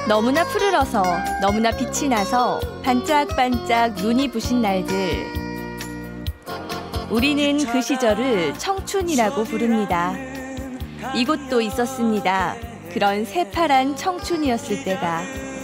너무나 푸르러서 너무나 빛이 나서 반짝반짝 눈이 부신 날들. 우리는 그 시절을 청춘이라고 부릅니다. 이곳도 있었습니다. 그런 새파란 청춘이었을 때가.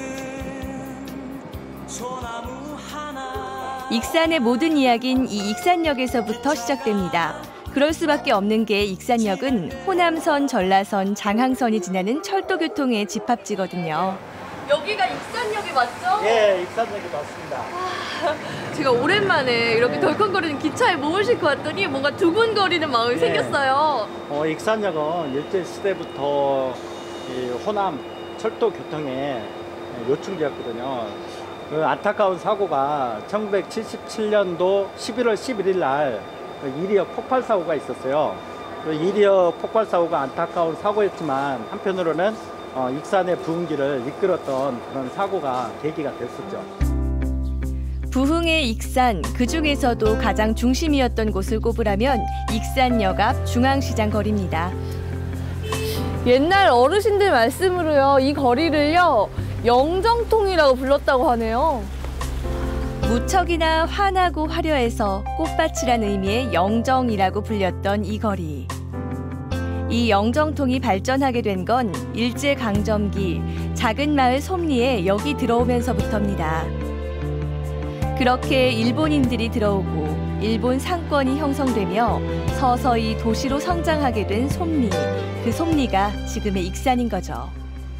익산의 모든 이야기는 이 익산역에서부터 시작됩니다. 그럴 수밖에 없는 게 익산역은 호남선, 전라선, 장항선이 지나는 철도교통의 집합지거든요. 여기가 익산역이 맞죠? 예, 익산역이 맞습니다. 제가 오랜만에 이렇게 덜컹거리는 기차에 몸을 싣고 왔더니 뭔가 두근거리는 마음이 생겼어요. 익산역은 일제시대부터 이 호남 철도교통의 요충지였거든요. 그 안타까운 사고가 1977년도 11월 11일 날 이리역 폭발 사고가 있었어요. 그 이리역 폭발 사고가 안타까운 사고였지만 한편으로는 익산의 부흥기를 이끌었던 그런 사고가 계기가 됐었죠. 부흥의 익산, 그중에서도 가장 중심이었던 곳을 꼽으라면 익산역 앞 중앙시장 거리입니다. 옛날 어르신들 말씀으로요, 이 거리를요 영정통이라고 불렀다고 하네요. 무척이나 환하고 화려해서 꽃밭이란 의미의 영정이라고 불렸던 이 거리. 이 영정통이 발전하게 된 건 일제강점기 작은 마을 솜리에 여기 들어오면서부터입니다. 그렇게 일본인들이 들어오고 일본 상권이 형성되며 서서히 도시로 성장하게 된 솜리. 그 솜리가 지금의 익산인 거죠.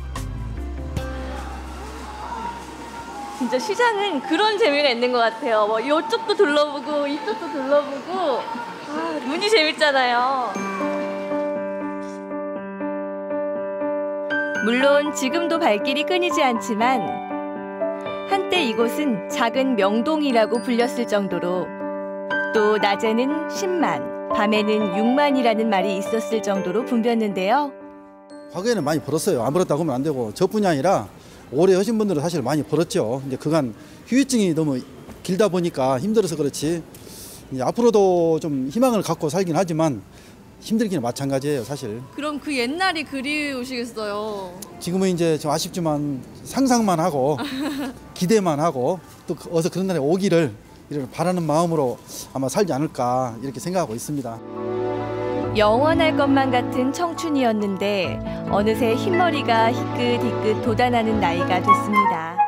진짜 시장은 그런 재미가 있는 것 같아요. 뭐 이쪽도 둘러보고 이쪽도 둘러보고 눈이 재밌잖아요. 물론 지금도 발길이 끊이지 않지만 한때 이곳은 작은 명동이라고 불렸을 정도로 또 낮에는 10만, 밤에는 6만이라는 말이 있었을 정도로 붐볐는데요. 과거에는 많이 벌었어요. 안 벌었다고 하면 안 되고 저뿐이 아니라 오래 하신 분들은 사실 많이 벌었죠. 이제 그간 휴유증이 너무 길다 보니까 힘들어서 그렇지 이제 앞으로도 좀 희망을 갖고 살긴 하지만 힘들기는 마찬가지예요, 사실. 그럼 그 옛날이 그리우시겠어요? 지금은 이제 좀 아쉽지만 상상만 하고 기대만 하고 또 어서 그런 날이 오기를 이런 바라는 마음으로 아마 살지 않을까 이렇게 생각하고 있습니다. 영원할 것만 같은 청춘이었는데 어느새 흰머리가 희끗희끗 돋아나는 나이가 됐습니다.